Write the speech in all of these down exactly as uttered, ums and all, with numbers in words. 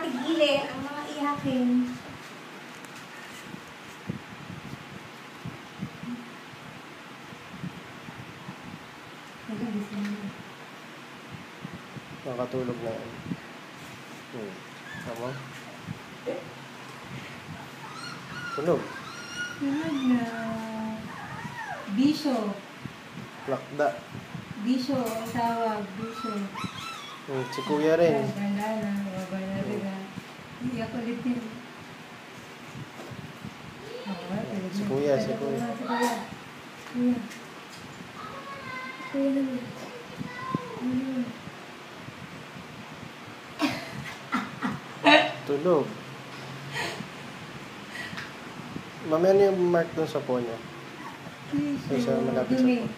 gili ang mga ihakin. Nakatulog na yan. Hmm. Tama? Tulog. Tulog na. Bisyo. Lakda. Bisyo ang tawag. Bisyo. Hmm. Si kuya rin. Ganda na. Baba na rin na. Iyak ulit yun. Si kuya, si kuya. Si kuya. Kuya. Kuya naman. Kuya. Tulog. Mamaya na yung mark dun sa phone niya. Ay, sa malapit sa phone.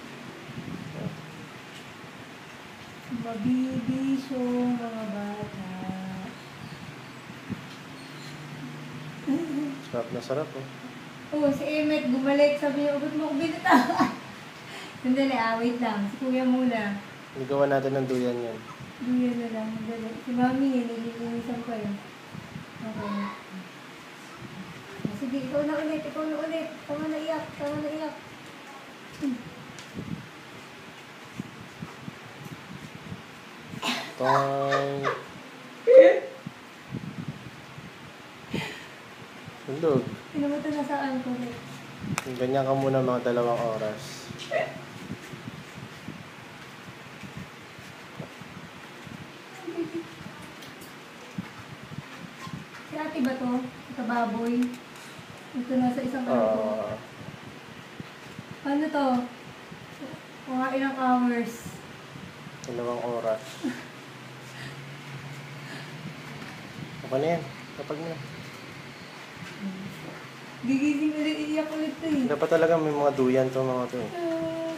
Mabibisyo mga bata. Sarap na sarap, oh. Oo, si Emmet bumalik. Sabi niya, ba't mo ako binatawa? Sandali, ah, wait lang. Si kuya muna. Nagawa natin ng duyan yan. Duyan na lang. Sandali. Si mami, nililinisan ko yun. Okay. Sige, ikaw na ulit. Ikaw na ulit. Tama na iyak. Tama na iyak. Hmm. Tong. Tulog. Pinamuto na saan ko ulit. Ganyan ka muna mga dalawang oras. Si ate ba to? Ito baboy. Ito nasa isang ano to. Uh, Ano to? Mga ilang hours. dalawang oras. Okay na yan. Kapag na. Gigising ulit, iiyak ulit to eh. Dapat talaga may mga duyan to mga to. Uh,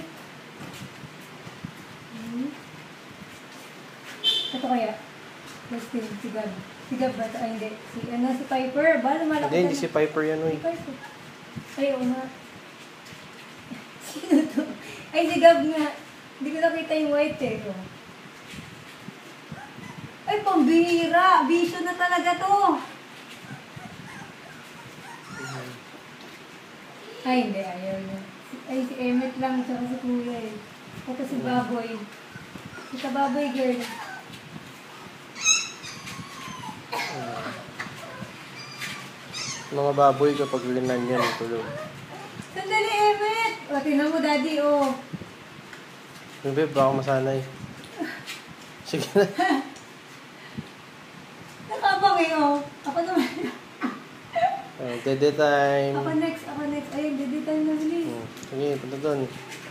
hmm. Ito kaya? Justin, si Gab. Si Gab ba? Ay, hindi. Si, ano, si Piper. Ba, lumalaki Hindi, hindi si Piper yan, Si uy. Piper. Ay, oo nga. Sino to? Ay, si Gab nga. Hindi ko nakita yung white eh. Oh. Ay, pambihira. Bisyo na talaga to. Ay, hindi. Ayaw niya. Ay, si Emmet lang. Tsaka si Kuya eh. Ito si Baboy. Ito Baboy, girl. Uh, mga baboy kapag linan yan, tulog. Sandali, Emmet! O, tinan mo, Daddy, oh. Yung babe, baka masanay. Sige na. Nakabang eh, oh. Ako naman. Uh, dede time. Ako next, ako next. Ayun, dede time na ulit. Hmm. Sige, punta doon.